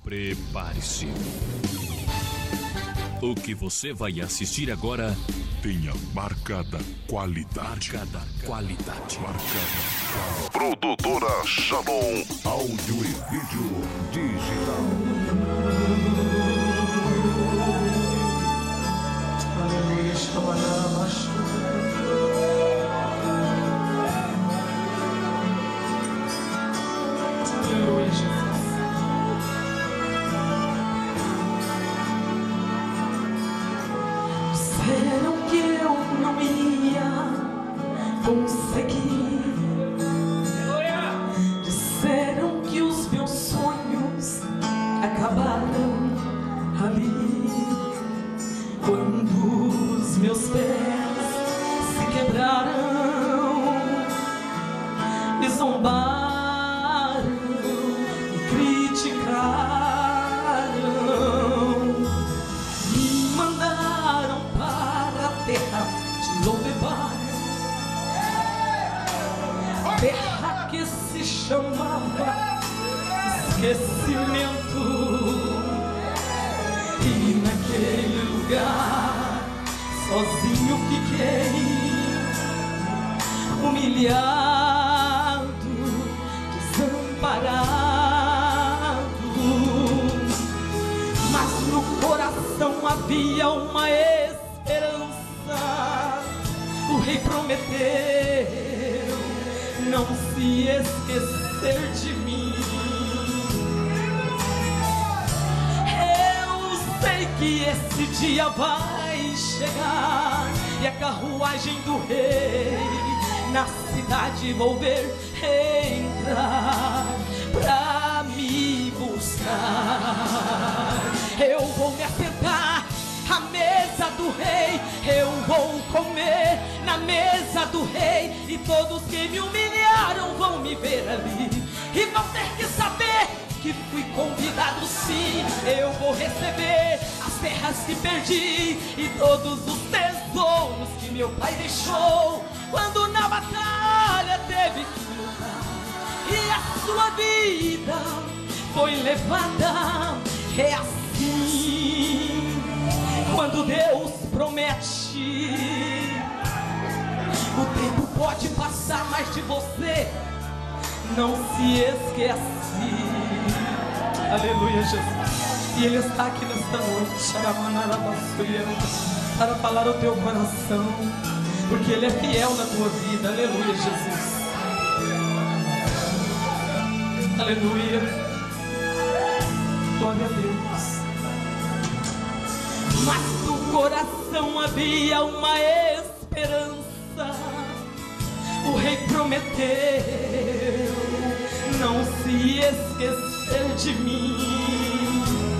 Prepare-se. O que você vai assistir agora tem a marca da qualidade. Produtora Shalom Áudio e Vídeo Digital. Aleluia, Jesus. Disseram que eu não ia conseguir. Disseram que os meus sonhos acabaram ali. Quando os meus pés se quebraram, me zombaram e criticaram, me mandaram para a terra de Lodebar, terra que se chamava esquecimento. E naquele lugar sozinho fiquei, humilhado, desamparado. Mas no coração havia uma esperança. O rei prometeu não se esquecer de mim. Sei que esse dia vai chegar e a carruagem do rei na cidade vou ver entrar pra me buscar. Eu vou me assentar à mesa do rei, eu vou comer na mesa do rei, e todos que me humilharam vão me ver ali e vão ter que saber que fui convidado sim. Eu vou receber as terras que perdi e todos os tesouros que meu pai deixou quando na batalha teve que lutar e a sua vida foi levada. É assim quando Deus promete. O tempo pode passar, mas de você não se esquece. Aleluia, Jesus. E Ele está aqui nesta noite para falar ao teu coração, porque Ele é fiel na tua vida. Aleluia, Jesus. Aleluia. Glória a Deus. Mas no coração havia uma esperança. O rei prometeu não se esquecer de mim.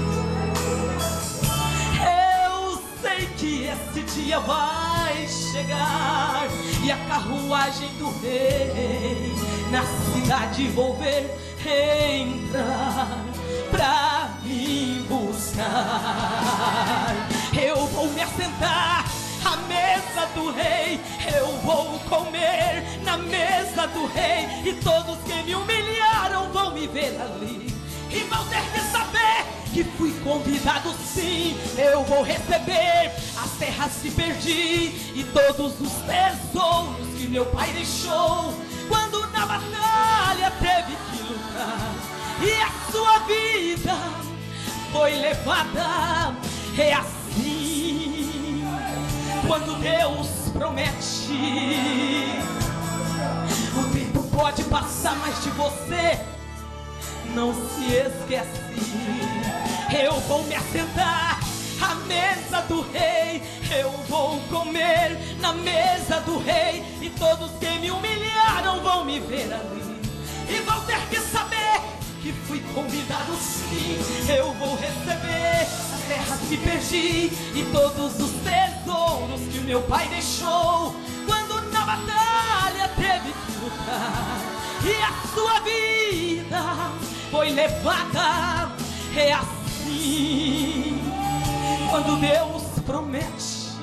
Eu sei que esse dia vai chegar e a carruagem do rei na cidade vou ver entrar pra me buscar. Eu vou me assentar à mesa do rei, eu vou comer na mesa do rei, e todos que me humilharam vão me ver ali e vão ter que saber que fui convidado sim. Eu vou receber as terras que perdi e todos os tesouros que meu pai deixou quando na batalha teve que lutar e a sua vida foi levada. É assim quando Deus promete. O tempo pode passar, mas de você não se esquece. Eu vou me assentar à mesa do rei, eu vou comer na mesa do rei, e todos que me humilharam vão me ver ali e vão ter que saber que fui convidado sim. Eu vou receber as terras que perdi e todos os tesouros que meu pai deixou quando na batalha teve que lutar e a sua vida foi levada. É assim quando Deus promete.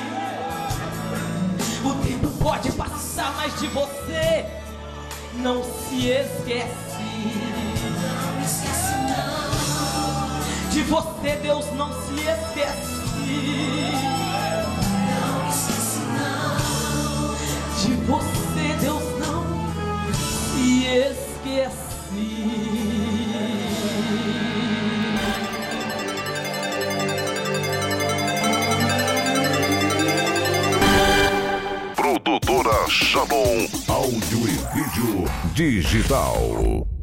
O tempo pode passar, mas de você não se esquece. Não esquece não. De você, Deus, não se esquece. Não esquece, não. De você, Deus, não se esquece. Produtora Shalom Áudio e Vídeo Digital.